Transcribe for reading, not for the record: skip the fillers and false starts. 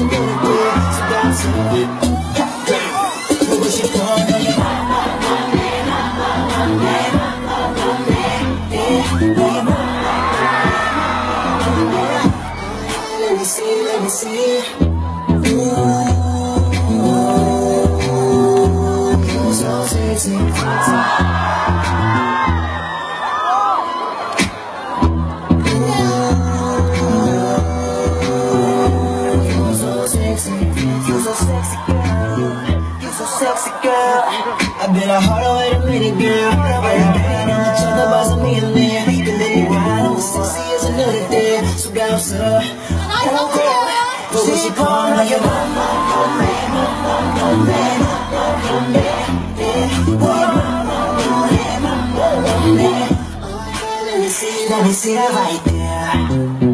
Let me see. Ooh, you're so sexy. You're so sexy. You're so sexy, girl. You're so sexy, girl. I've been a harder way to meet it, girl. I've been on each other by some millionaire. You can let me ride on sexy as another day. So bounce up. But when she call on your mama, let me see that right there.